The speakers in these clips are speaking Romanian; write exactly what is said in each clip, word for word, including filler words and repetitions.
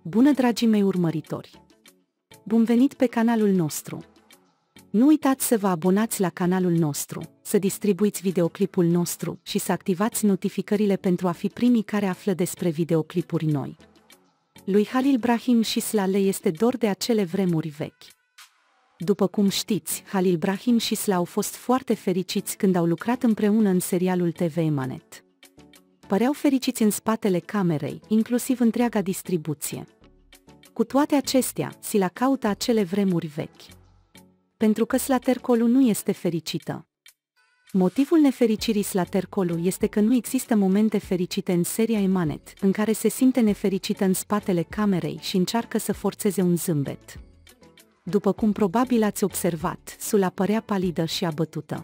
Bună, dragii mei urmăritori! Bun venit pe canalul nostru! Nu uitați să vă abonați la canalul nostru, să distribuiți videoclipul nostru și să activați notificările pentru a fi primii care află despre videoclipuri noi. Lui Halil Brahim și Sla este dor de acele vremuri vechi. După cum știți, Halil Brahim și Sla au fost foarte fericiți când au lucrat împreună în serialul T V Emanet. Păreau fericiți în spatele camerei, inclusiv întreaga distribuție. Cu toate acestea, Sila caută acele vremuri vechi. Pentru că Slatercolu nu este fericită. Motivul nefericirii Slatercolu este că nu există momente fericite în seria Emanet, în care se simte nefericită în spatele camerei și încearcă să forțeze un zâmbet. După cum probabil ați observat, Sula părea palidă și abătută.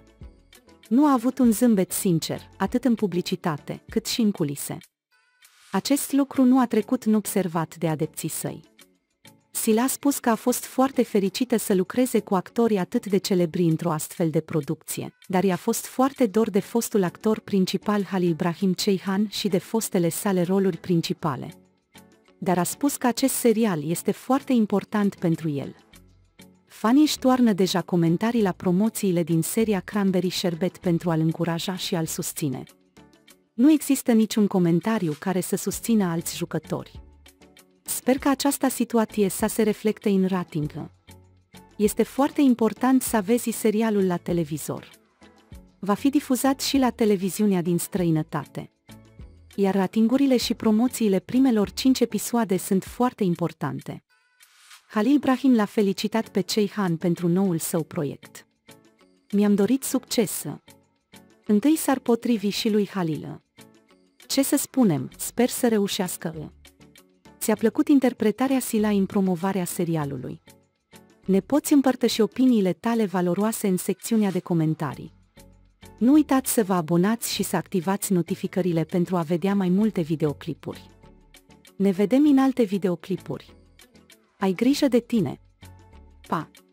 Nu a avut un zâmbet sincer, atât în publicitate, cât și în culise. Acest lucru nu a trecut neobservat de adepții săi. Sila a spus că a fost foarte fericită să lucreze cu actorii atât de celebri într-o astfel de producție, dar i-a fost foarte dor de fostul actor principal Halil Brahim Ceyhan și de fostele sale roluri principale. Dar a spus că acest serial este foarte important pentru el. Fanii își toarnă deja comentarii la promoțiile din seria Cranberry Sherbet pentru a-l încuraja și a-l susține. Nu există niciun comentariu care să susțină alți jucători. Sper că această situație să se reflecte în rating. Este foarte important să vezi serialul la televizor. Va fi difuzat și la televiziunea din străinătate. Iar ratingurile și promoțiile primelor cinci episoade sunt foarte importante. Halil Brahim l-a felicitat pe Ceyhan pentru noul său proiect. Mi-am dorit succes. Întâi s-ar potrivi și lui Halil. Ce să spunem, sper să reușească. Ți-a plăcut interpretarea Sila în promovarea serialului? Ne poți împărtăși opiniile tale valoroase în secțiunea de comentarii. Nu uitați să vă abonați și să activați notificările pentru a vedea mai multe videoclipuri. Ne vedem în alte videoclipuri. Ai grijă de tine! Pa!